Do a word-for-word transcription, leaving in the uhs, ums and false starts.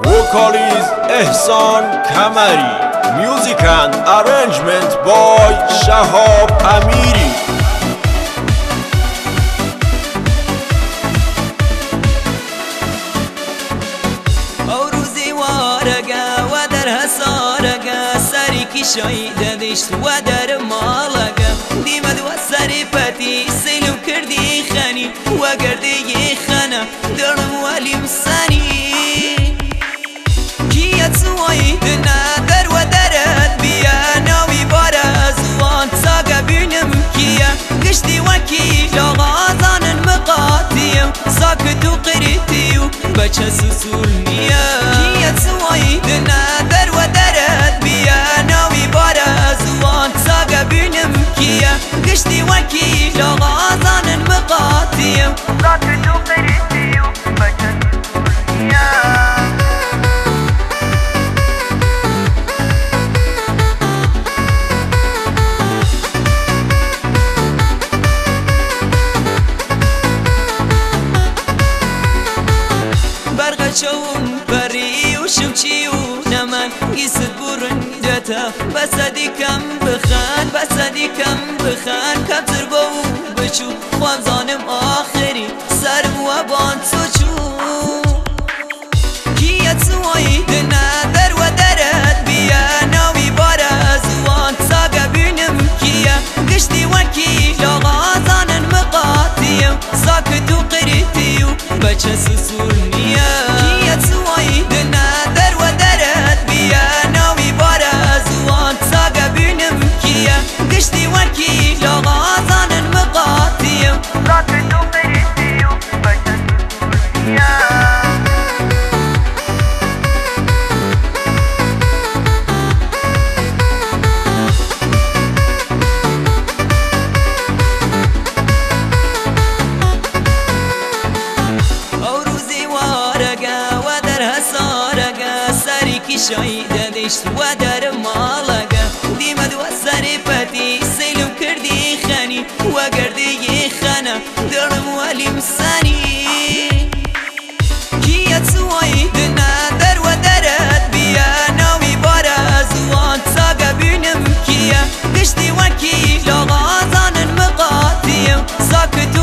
Vocalist Ehsan Kamari. Music and arrangement by Shahab Amiri. أوروزي وارقة ودرها سارقة ساريكي شايدة دشت ودر مالقة دي مدوى سريفتي سيلو كردي خاني وقردي خانا درم والي مساني كي تسوي دنادر ودرت بيا ناوي بارز وان ساقا بينم كيا قشتي وكي لغازان المقاتي ساكت وقريتي بچه سسول نيا كي تسوي دنادر ودرت بيا ناوي بارز وان ساقا بينم كيا قشتي وكي لغازان المقاتي ساكت وقريتي بچه سسول نيا شوم بري وشمشي ونمان قيسد برنجته بسدي كم بخان بسدي كم بخان كم تربو بشو خوان زانم آخري سرم وبان سوچو كي تسوي دنادر ودرت بيا ناوي بارز وان ساقا بينم كيا قشتي وكي لغازان المقاتي ساكت وقريتي بچه سسول نيا تسوي دنادر ودرت بيا ناوي بارز وان ساقا بينم كيا قشتي وكي لغازان المقاتي ساكت وقريتي بچه سسول نيا شايدة دشت ودر مالقة دي مدوى سريفتي سيلو كردي خاني وقردي خانا درم والي مساني كي تسوي دنادر ودرت بيا ناوي بارز وان ساقا بينم كيا قشتي وكي لغازان المقاتي ساكت